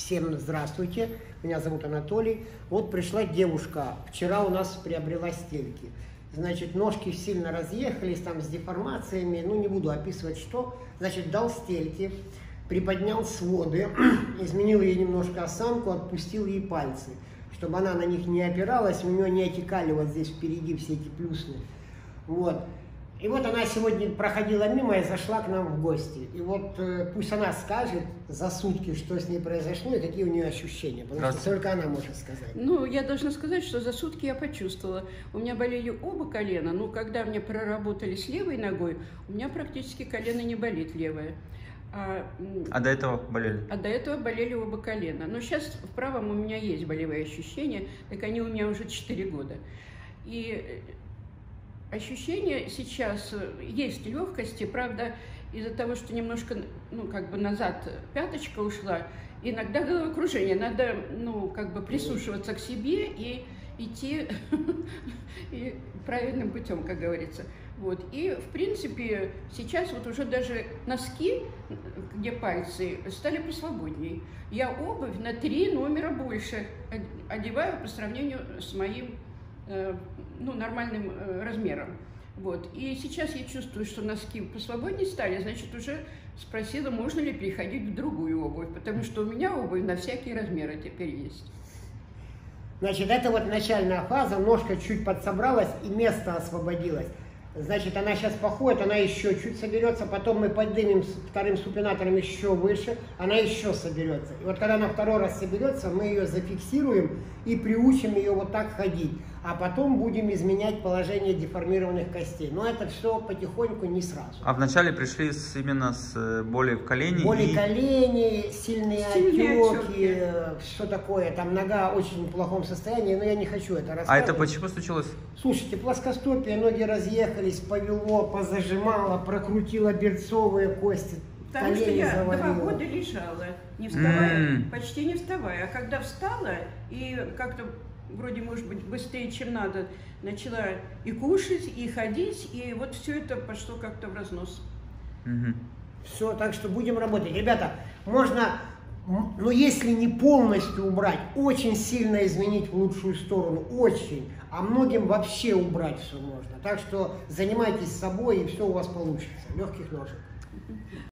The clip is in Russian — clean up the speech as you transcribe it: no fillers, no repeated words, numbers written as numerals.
Всем здравствуйте, меня зовут Анатолий. Вот пришла девушка, вчера у нас приобрела стельки. Значит, ножки сильно разъехались, там с деформациями, ну не буду описывать что. Значит, дал стельки, приподнял своды, изменил ей немножко осанку, отпустил ей пальцы, чтобы она на них не опиралась, у нее не отекали вот здесь впереди все эти плюсны. Вот. И вот она сегодня проходила мимо и зашла к нам в гости. И вот пусть она скажет за сутки, что с ней произошло и какие у нее ощущения. Потому что только она может сказать. Ну, я должна сказать, что за сутки я почувствовала. У меня болели оба колена, но когда мне проработали с левой ногой, у меня практически колено не болит левое. А до этого болели? А до этого болели оба колена. Но сейчас в правом у меня есть болевые ощущения, так они у меня уже 4 года. И ощущения сейчас есть легкости, правда, из-за того, что немножко, ну, как бы назад пяточка ушла, иногда головокружение, надо, ну, как бы прислушиваться к себе и идти правильным путем, как говорится. Вот. И, в принципе, сейчас вот уже даже носки, где пальцы, стали посвободнее. Я обувь на 3 номера больше одеваю по сравнению с моим ну, нормальным размером. Вот. И сейчас я чувствую, что носки посвободнее стали, значит, уже спросила, можно ли переходить в другую обувь, потому что у меня обувь на всякие размеры теперь есть. Значит, это вот начальная фаза, ножка чуть подсобралась и место освободилось. Значит, она сейчас походит, она еще чуть соберется, потом мы поднимем вторым супинатором еще выше, она еще соберется. И вот когда она второй раз соберется, мы ее зафиксируем и приучим ее вот так ходить. А потом будем изменять положение деформированных костей. Но это все потихоньку, не сразу. А вначале пришли именно с боли в колене? Боли в колене, сильные отеки, все такое. Там нога очень в плохом состоянии, но я не хочу это рассказывать. А это почему случилось? Слушайте, плоскостопие, ноги разъехались, повело, позажимало, прокрутило берцовые кости. Потому что я 2 года лежала, не вставая, почти не вставая. А когда встала и как-то вроде, может быть, быстрее, чем надо, начала и кушать, и ходить, и вот все это пошло как-то в разнос. Все, так что будем работать. Ребята, можно, но если не полностью убрать, очень сильно изменить в лучшую сторону, очень, а многим вообще убрать все можно. Так что занимайтесь собой, и все у вас получится. Легких ножек.